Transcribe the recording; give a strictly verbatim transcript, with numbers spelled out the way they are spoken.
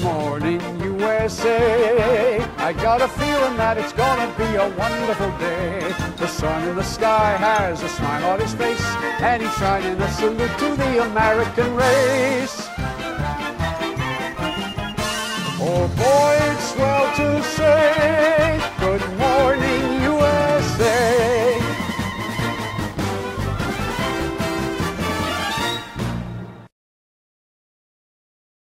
morning, U S A. I got a feeling that it's gonna be a wonderful day. The sun in the sky has a smile on his face, and he's shining a salute to the American race.